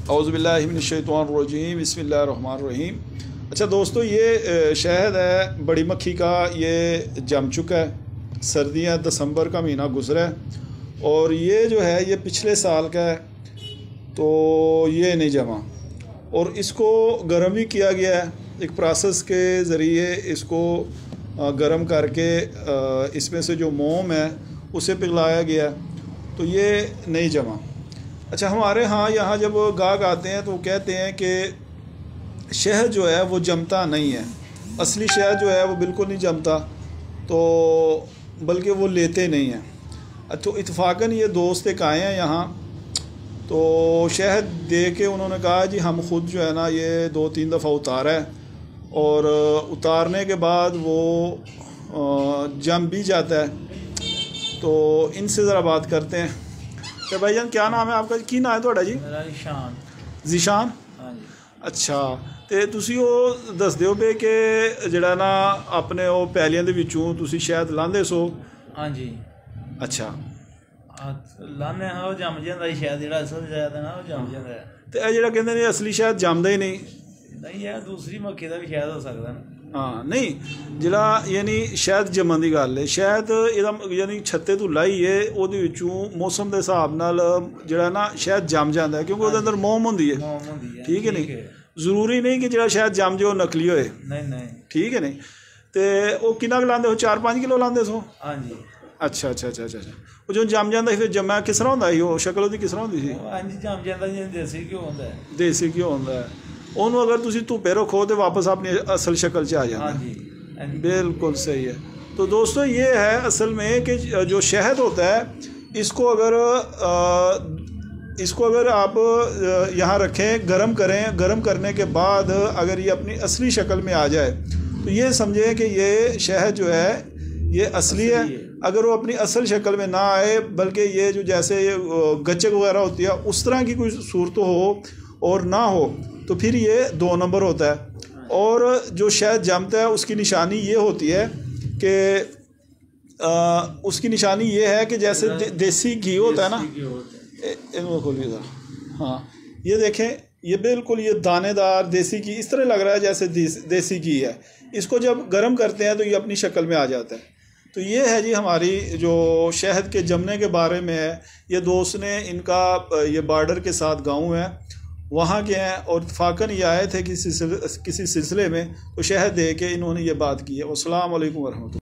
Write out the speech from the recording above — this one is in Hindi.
औज़ुबिल्लाहि मिनश्शैतानिर्रजीम बिस्मिल्लाहिर्रहमानिर्रहीम। अच्छा दोस्तों, ये शहद है बड़ी मक्खी का, ये जम चुका है। सर्दियाँ, दिसंबर का महीना गुज़रा है और ये जो है ये पिछले साल का है, तो ये नहीं जमा और इसको गर्म भी किया गया है। एक प्रोसेस के ज़रिए इसको गर्म करके इसमें से जो मोम है उसे पिघलाया गया, तो ये नहीं जमा। अच्छा, हमारे यहाँ जब गाहक आते हैं तो वो कहते हैं कि शहद जो है वो जमता नहीं है, असली शहद जो है वो बिल्कुल नहीं जमता, तो बल्कि वो लेते नहीं हैं। तो इत्फाकन ये दोस्त एक आए हैं यहाँ, तो शहद दे के उन्होंने कहा जी हम ख़ुद जो है ना ये 2-3 दफ़ा उतारा है और उतारने के बाद वो जम भी जाता है। तो इनसे ज़रा बात करते हैं। तो भाईजान क्या नाम है आपका? की नाम है थोड़ा जी? मेरा ज़ीशान। ज़ीशान? हाँ जी। अच्छा, तो तुसी वो दस दिओ बे कि जड़ा ना अपने वो पैलियां दे विचों तुसी शहद लांदे सो? हाँ जी। अच्छा, लाने हाँ वो जम जाता शहद, जड़ा असल शहद है ना वो जम जाता है। तो यह जड़ा कहते हैं असली शहद जमदा ही नहीं? नहीं यार, दूसरी मक्खी का भी शहद हो सकता है। हाँ नहीं, जड़ा यानी शहद जमन की गल है, शहद यानी छत्ते तो लाइए ਉਹਦੇ ਵਿੱਚੋਂ मौसम के हिसाब नाल जड़ा ना शहद जम जाता है, क्योंकि ਉਹਦੇ अंदर मोम होंदी है। ठीक है नहीं, जरूरी नहीं कि जड़ा शहद जम जाए नकली होए। नहीं। ठीक है नहीं, तो वो कितना लाते हो? 4-5 किलो लाते सो? हाँ जी। अच्छा, वो जो जम जाता फिर जमा किस तरह होंदा? वो शक्ल ਉਹਦੀ किस तरह होंदी सी? हाँ जी, जम जाता जिवें देसी घ्यो होंदा है। देसी घ्यो होंदा है, ਉਹਨੂੰ अगर तुसी धुप्पे रखो तो वापस अपनी असल शक्ल च आ जाता है। हाँ जी। बिल्कुल सही है। तो दोस्तों ये है असल में कि जो शहद होता है इसको अगर आप यहाँ रखें, गर्म करें, गर्म करने के बाद अगर ये अपनी असली शक्ल में आ जाए तो ये समझें कि ये शहद जो है ये असली है। अगर वो अपनी असल शक्ल में ना आए, बल्कि ये जो जैसे गच्चक वगैरह होती है उस तरह की कोई सूरत हो और ना हो, तो फिर ये 2 नंबर होता है। और जो शहद जमता है उसकी निशानी ये होती है कि उसकी निशानी ये है कि जैसे देसी घी होता है ना, इनको खोलिए ज़रा। हाँ, ये देखें, ये बिल्कुल ये दानेदार देसी घी इस तरह लग रहा है जैसे देसी घी है। इसको जब गर्म करते हैं तो ये अपनी शक्ल में आ जाता है। तो ये है जी हमारी जो शहद के जमने के बारे में है। ये दोस्त ने, इनका ये बॉर्डर के साथ गाँव है, वहाँ के हैं और इत्फाकन ये आए थे किसी सिलसिले में, तो शहद दे के इन्होंने ये बात की है। अस्सलाम वालेकुम वरहमतुल्लाह।